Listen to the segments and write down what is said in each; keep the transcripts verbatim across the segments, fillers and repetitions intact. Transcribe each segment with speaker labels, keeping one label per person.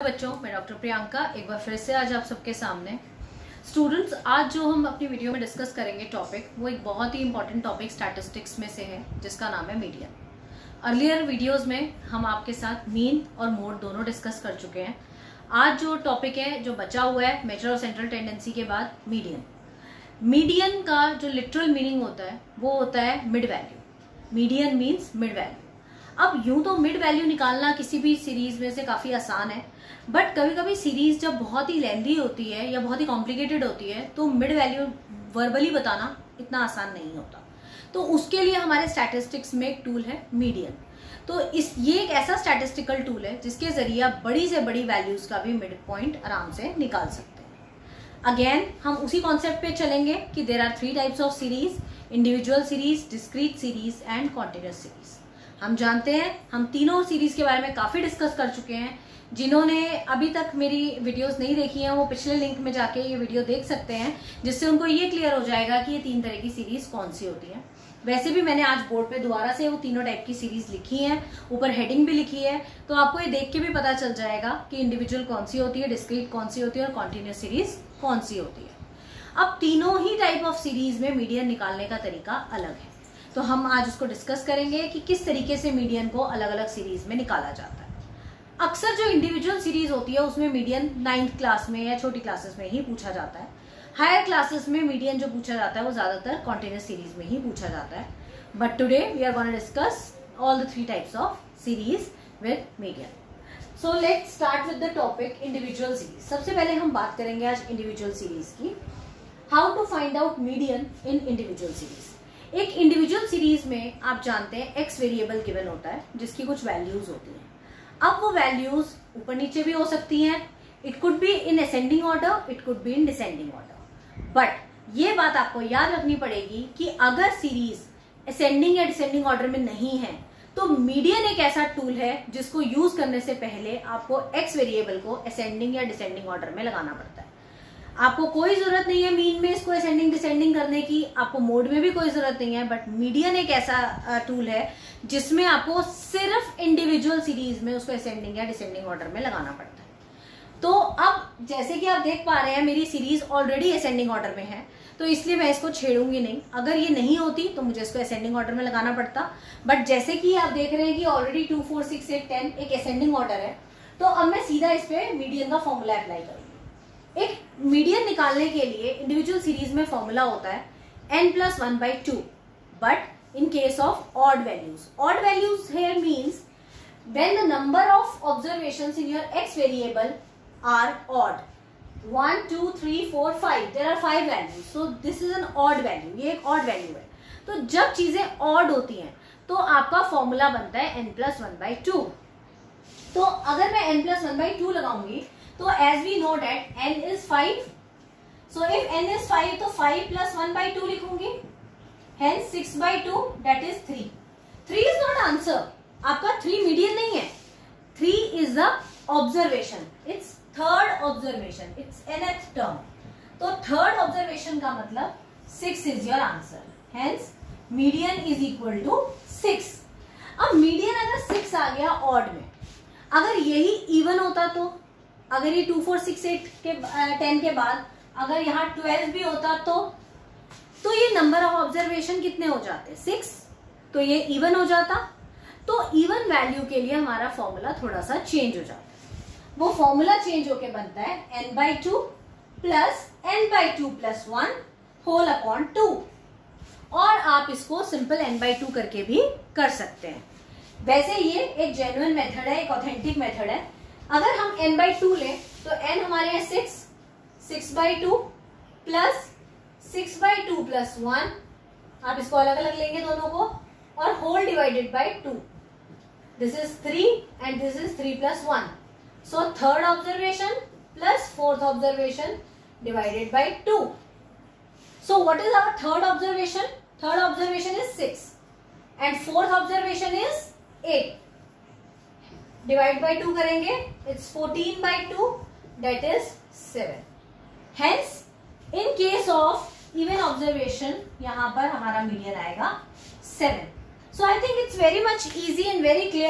Speaker 1: बच्चों, मैं डॉक्टर प्रियंका एक बार फिर से आज आप सबके सामने। स्टूडेंट्स, आज जो हम अपनी वीडियो में डिस्कस करेंगे टॉपिक, वो एक बहुत ही इंपॉर्टेंट टॉपिक स्टैटिस्टिक्स में से है, जिसका नाम है मीडियन। अर्लियर वीडियोस में हम आपके साथ मीन और मोड दोनों डिस्कस कर चुके हैं। आज जो टॉपिक है जो बचा हुआ है मेजर और सेंट्रल टेंडेंसी के बाद, मीडियन। मीडियन का जो लिटरल मीनिंग होता है वो होता है mid value. Median means mid value. अब यूं तो मिड वैल्यू निकालना किसी भी सीरीज में से काफी आसान है, बट कभी कभी सीरीज जब बहुत ही लेंदी होती है या बहुत ही कॉम्प्लिकेटेड होती है तो मिड वैल्यू वर्बली बताना इतना आसान नहीं होता। तो उसके लिए हमारे स्टैटिस्टिक्स में एक टूल है मीडियन। तो इस ये एक ऐसा स्टैटिस्टिकल टूल है जिसके जरिए आप बड़ी से बड़ी वैल्यूज का भी मिड पॉइंट आराम से निकाल सकते हैं। अगेन हम उसी कॉन्सेप्ट पे चलेंगे कि there are three types of series: individual series, discrete series and continuous series. हम जानते हैं, हम तीनों सीरीज के बारे में काफी डिस्कस कर चुके हैं। जिन्होंने अभी तक मेरी वीडियोस नहीं देखी हैं वो पिछले लिंक में जाके ये वीडियो देख सकते हैं, जिससे उनको ये क्लियर हो जाएगा कि ये तीन तरह की सीरीज कौन सी होती है। वैसे भी मैंने आज बोर्ड पे दोबारा से वो तीनों टाइप की सीरीज लिखी हैं, ऊपर हेडिंग भी लिखी है, तो आपको ये देख के भी पता चल जाएगा कि इंडिविजुअल कौन सी होती है, डिस्क्रीट कौन सी होती है और कॉन्टिन्यूअस सीरीज कौन सी होती है। अब तीनों ही टाइप ऑफ सीरीज में मीडियन निकालने का तरीका अलग है, तो हम आज उसको डिस्कस करेंगे कि किस तरीके से मीडियन को अलग अलग सीरीज में निकाला जाता है। अक्सर जो इंडिविजुअल सीरीज होती है उसमें मीडियन नाइन्थ क्लास में या छोटी क्लासेस में ही पूछा जाता है। हायर क्लासेस में मीडियन जो पूछा जाता है वो ज्यादातर कॉन्टिन्यूअस सीरीज में ही पूछा जाता है। But today we are gonna discuss all the three types of series with median. So let's start with the topic individual series. सबसे पहले हम बात करेंगे आज इंडिविजुअल सीरीज की। How to find out median in individual series. एक individual series में आप जानते हैं एक्स वेरिएबल गिवन होता है जिसकी कुछ वैल्यूज होती हैं। अब वो वैल्यूज ऊपर नीचे भी हो सकती हैं। It could be in ascending order, it could be in descending order. But ये बात आपको याद रखनी पड़ेगी कि अगर सीरीज असेंडिंग या डिसेंडिंग ऑर्डर में नहीं है तो मीडियन एक ऐसा टूल है जिसको यूज करने से पहले आपको एक्स वेरिएबल को असेंडिंग या डिसेंडिंग ऑर्डर में लगाना पड़ता है। आपको कोई जरूरत नहीं है मीन में इसको असेंडिंग डिसेंडिंग करने की, आपको मोड में भी कोई जरूरत नहीं है, बट मीडियन एक ऐसा टूल है जिसमें आपको सिर्फ इंडिविजुअल सीरीज में उसको असेंडिंग या डिसेंडिंग ऑर्डर में लगाना पड़ता है। तो अब जैसे कि आप देख पा रहे हैं मेरी सीरीज ऑलरेडी असेंडिंग ऑर्डर में है, तो इसलिए मैं इसको छेड़ूंगी नहीं। अगर ये नहीं होती तो मुझे इसको असेंडिंग ऑर्डर में लगाना पड़ता, बट जैसे कि आप देख रहे हैं कि already two four six eight ten एक असेंडिंग ऑर्डर है, तो अब मैं सीधा इस पे मीडियन का फॉर्मूला अप्लाई करूंगी। एक मीडियन निकालने के लिए इंडिविजुअल सीरीज में फॉर्मूला होता है n plus one by two, but in case of odd values, odd values here means when the number of observations in your x variable are odd, one, two, three, four, five, there are five values, so this is an odd value, ये एक odd value है। तो जब चीजें odd होती हैं तो आपका फॉर्मूला बनता है n plus one by two. तो अगर मैं n plus one by two लगाऊंगी तो as we know that n is five, so if n is five तो five plus one by two लिखूंगी, hence six by two that is three. three is not answer, आपका three median नहीं है, three is the observation, it's third observation, it's nth term. तो third observation का मतलब six is your answer, hence median is equal to six. अब median अगर six आ गया odd में, अगर यही even होता तो, अगर ये टू फोर सिक्स एट के टेन के बाद अगर यहाँ ट्वेल्व भी होता तो तो ये नंबर ऑफ ऑब्जर्वेशन कितने हो जाते? सिक्स। तो ये इवन हो जाता। तो इवन वैल्यू के लिए हमारा फॉर्मूला थोड़ा सा चेंज हो जाता है। वो फॉर्मूला चेंज होके बनता है N by two plus N by two plus one whole upon two, और आप इसको सिंपल एन बाई टू करके भी कर सकते हैं। वैसे ये एक जेन्युइन मेथड है, एक ऑथेंटिक मेथड है। अगर हम n बाई टू लें तो n हमारे यहाँ six, six by two plus six by two plus one, आप इसको अलग अलग लेंगे दोनों को, और whole divided by two, this is three and this is three plus one, so third observation plus fourth observation divided by two. So what is our third observation? Third observation is six and fourth observation is eight. Divide by two करेंगे, it's fourteen by two that is seven. Hence in case of even observation यहां पर हमारा median आएगा seven. So I think it's very much easy and very clear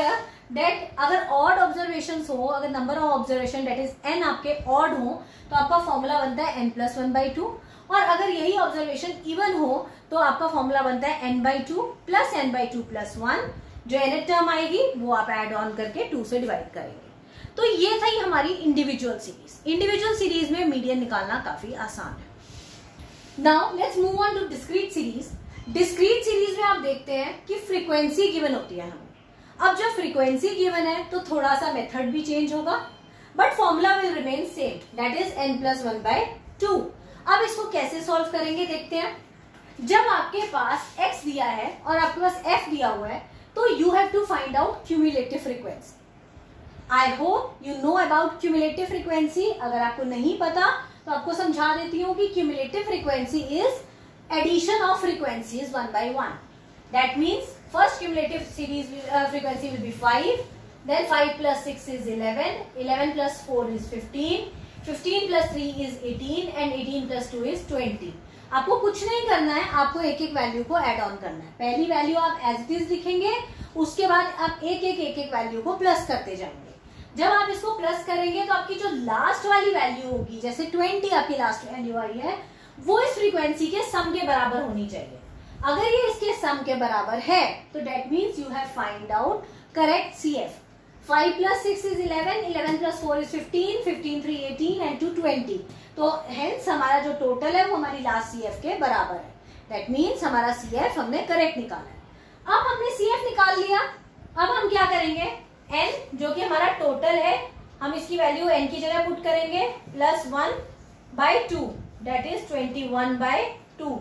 Speaker 1: that अगर odd observation हो, अगर number of observation that is N आपके odd हो तो आपका फॉर्मूला बनता है N plus one by two, और अगर यही ऑब्जर्वेशन इवन हो तो आपका फॉर्मूला बनता है N by two plus N by two plus one, जो एन टर्म आएगी वो आप एड ऑन करके टू से डिवाइड करेंगे। तो ये थी हमारी इंडिविजुअल सीरीज। इंडिविजुअल सीरीज में मीडियन निकालना काफी आसान है। Now let's move on to discrete series. Discrete series में आप देखते हैं कि फ्रीक्वेंसी गिवन होती है हमें। अब जब फ्रीक्वेंसी गिवन है तो थोड़ा सा मेथड भी चेंज होगा, but formula will remain same, that is N plus one by two. अब इसको कैसे सॉल्व करेंगे देखते हैं। जब आपके पास x दिया है और आपके पास f दिया हुआ है तो you have to find out cumulative frequency. I hope you know about cumulative frequency. अगर आपको नहीं पता तो आपको समझा देती हूँ कि cumulative frequency is addition of frequencies one by one. That means first cumulative series uh, frequency will be five, then five plus six is eleven, eleven plus four is fifteen, fifteen plus three is eighteen and eighteen plus two is twenty. आपको कुछ नहीं करना है, आपको एक एक value को add on करना है। पहली वैल्यू आप एज इट इज लिखेंगे, उसके बाद आप एक एक एक एक वैल्यू को प्लस करते जाएंगे। जब आप इसको प्लस करेंगे तो आपकी जो लास्ट वाली वैल्यू होगी, जैसे ट्वेंटी आपकी लास्ट वैल्यू आई है, वो इस फ्रीक्वेंसी के सम के बराबर होनी चाहिए। अगर ये इसके सम के बराबर है तो that means you have find out correct C F. Five plus six is eleven, eleven plus four is fifteen, fifteen three eighteen and two twenty. तो हेंस हमारा जो टोटल है वो हमारी लास्ट सी एफ के बराबर है। दैट मीन्स हमारा सी एफ हमने करेक्ट निकाला है। अब हमने सी एफ निकाल लिया, अब हम क्या करेंगे, एन जो कि हमारा टोटल है, हम इसकी वैल्यू एन की जगह पुट करेंगे plus one by two, that is twenty one by two.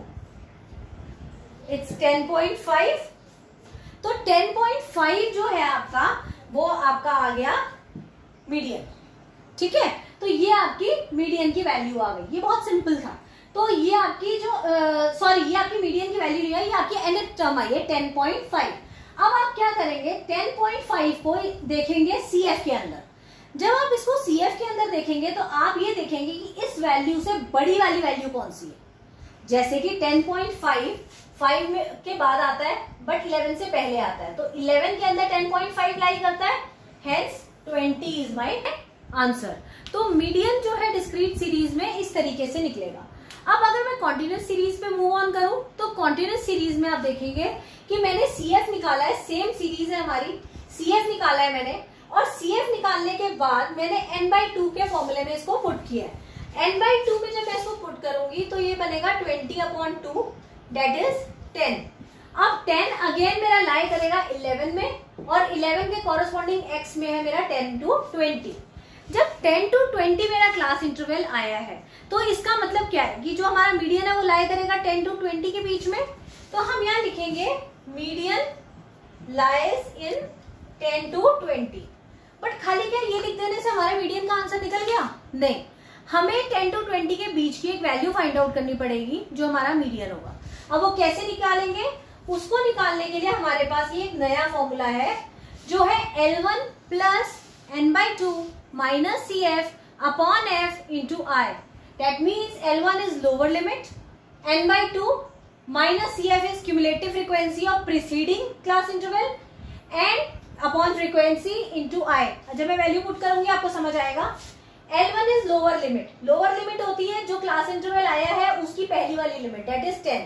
Speaker 1: It's ten point five. तो टेन पॉइंट फाइव जो है आपका वो आपका आ गया मीडियन। ठीक है, तो ये आपकी मीडियन की वैल्यू आ गई। ये बहुत सिंपल था। तो ये आपकी जो सॉरी ये आपकी मीडियन की वैल्यू नहीं है, ये आपकी एनथ टर्म आई है टेन पॉइंट फाइव। अब आप क्या करेंगे, टेन पॉइंट फाइव को देखेंगे सीएफ के अंदर। जब आप इसको सीएफ के अंदर देखेंगे तो आप ये देखेंगे कि इस वैल्यू से बड़ी वाली वैल्यू कौन सी है। जैसे कि टेन पॉइंट फाइव फाइव में के बाद आता है बट इलेवन से पहले आता है, तो इलेवन के अंदर टेन पॉइंट फाइव लाई करता है, hence twenty is my answer. तो मीडियन जो है डिस्क्रीट सीरीज में इस तरीके से निकलेगा। अब अगर मैं कॉन्टिन्यूस सीरीज पे मूव ऑन करूं तो कॉन्टिन्यूस सीरीज में आप देखेंगे कि मैंने सीएफ निकाला है, सेम सीरीज है हमारी, सीएफ निकाला है मैंने, और सीएफ निकालने के बाद मैंने एन बाई टू के फॉर्मूले में इसको पुट किया है। एन बाई टू में जब मैं इसको पुट करूंगी तो ये बनेगा twenty upon two, that is ten. अब टेन अगेन मेरा लाई करेगा इलेवन में, और इलेवन के कॉरेस्पॉन्डिंग एक्स में है मेरा टेन टू ट्वेंटी। जब टेन टू ट्वेंटी मेरा क्लास इंटरवल आया है तो इसका मतलब क्या है कि जो हमारा मीडियन है वो लाई करेगा टेन टू ट्वेंटी के बीच में। तो हम यहाँ लिखेंगे median lies in ten to twenty. But खाली क्या ये लिख देने से हमारा मीडियन का आंसर निकल गया? नहीं, हमें टेन टू ट्वेंटी के बीच की एक वैल्यू फाइंड आउट करनी पड़ेगी जो हमारा मीडियन होगा। अब वो कैसे निकालेंगे, उसको निकालने के लिए हमारे पास ये एक नया फॉर्मूला है जो है L one plus N by two minus C F upon F into I. That means L one is lower limit, N by two minus C F is cumulative frequency of preceding class interval and upon frequency into I. जब मैं value put करूंगी आपको समझ आएगा। L one is lower limit, lower limit होती है जो class interval आया है उसकी पहली वाली limit, that is ten,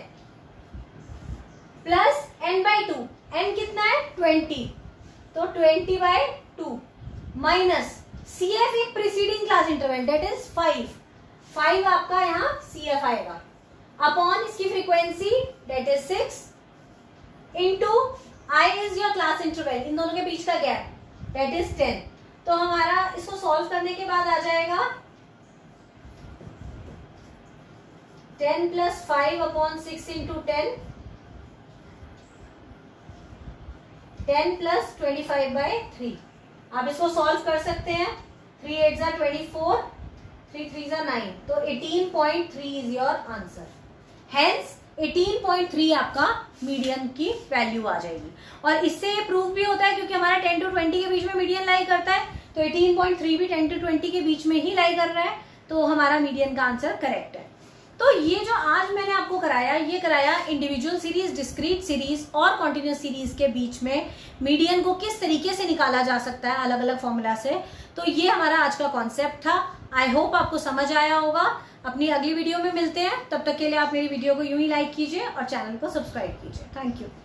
Speaker 1: plus N by two, N कितना है ट्वेंटी, तो twenty by two minus C F एक preceding class interval that is five, five आपका यहाँ सी एफ आएगा, अपॉन इसकी frequency that is six, into I is your class interval, इन दोनों के बीच का गैप दैट इज टेन। तो हमारा इसको सॉल्व करने के बाद आ जाएगा ten plus five upon six into ten, ten plus twenty five by three. आप इसको सॉल्व कर सकते हैं, थ्री एट जा ट्वेंटी फोर, थ्री थ्री जा नाइन, तो eighteen point three is your answer. Hence eighteen point three आपका median की वैल्यू आ जाएगी। और इससे ये प्रूव भी होता है क्योंकि हमारा टेन टू ट्वेंटी के बीच में मीडियन लाई करता है, तो एटीन पॉइंट थ्री भी टेन टू ट्वेंटी के बीच में ही लाई कर रहा है, तो हमारा मीडियन का आंसर करेक्ट है। तो ये जो आज मैंने आपको कराया, ये कराया इंडिविजुअल सीरीज, डिस्क्रीट सीरीज और कॉन्टिन्यूस सीरीज के बीच में मीडियन को किस तरीके से निकाला जा सकता है अलग अलग फॉर्मूला से। तो ये हमारा आज का कॉन्सेप्ट था। आई होप आपको समझ आया होगा। अपनी अगली वीडियो में मिलते हैं, तब तक के लिए आप मेरी वीडियो को यूं ही लाइक कीजिए और चैनल को सब्सक्राइब कीजिए। Thank you.